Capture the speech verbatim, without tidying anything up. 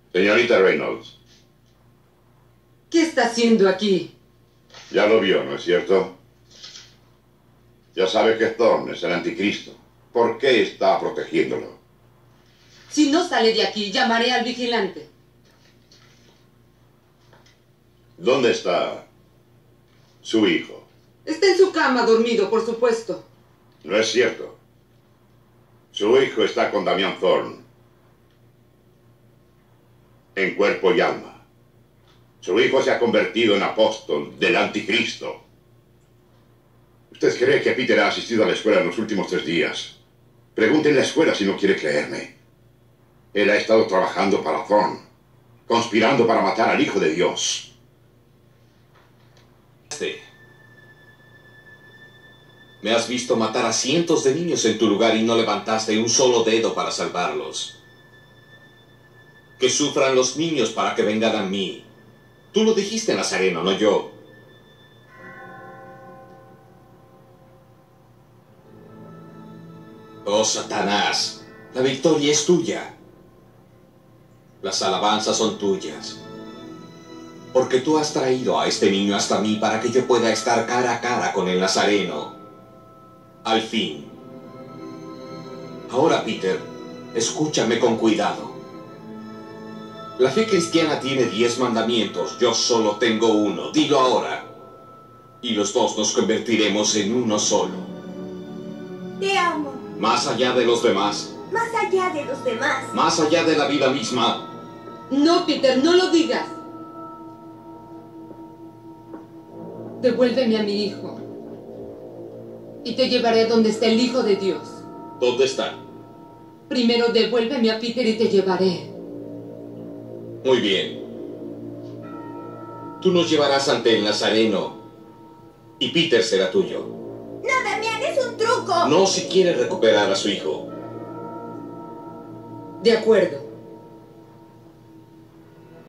Señorita Reynolds. ¿Qué está haciendo aquí? Ya lo vio, ¿no es cierto? Ya sabe que Thorn es el anticristo. ¿Por qué está protegiéndolo? Si no sale de aquí, llamaré al vigilante. ¿Dónde está su hijo? Está en su cama, dormido, por supuesto. No es cierto. Su hijo está con Damián Thorn. En cuerpo y alma. Su hijo se ha convertido en apóstol del anticristo. ¿Usted cree que Peter ha asistido a la escuela en los últimos tres días? Pregunte en la escuela si no quiere creerme. Él ha estado trabajando para Thorn, conspirando para matar al Hijo de Dios. Me has visto matar a cientos de niños en tu lugar y no levantaste un solo dedo para salvarlos. Que sufran los niños para que vengan a mí. Tú lo dijiste, Nazareno, no yo. Oh, Satanás, la victoria es tuya. Las alabanzas son tuyas. Porque tú has traído a este niño hasta mí para que yo pueda estar cara a cara con el Nazareno. Al fin. Ahora, Peter, escúchame con cuidado. La fe cristiana tiene diez mandamientos, yo solo tengo uno. Dilo ahora. Y los dos nos convertiremos en uno solo. Te amo. Más allá de los demás. Más allá de los demás. Más allá de la vida misma. No, Peter, no lo digas. Devuélveme a mi hijo. Y te llevaré donde está el Hijo de Dios. ¿Dónde está? Primero devuélveme a Peter y te llevaré. Muy bien. Tú nos llevarás ante el Nazareno. Y Peter será tuyo. No, Damián, es un truco. No si quiere recuperar a su hijo. De acuerdo.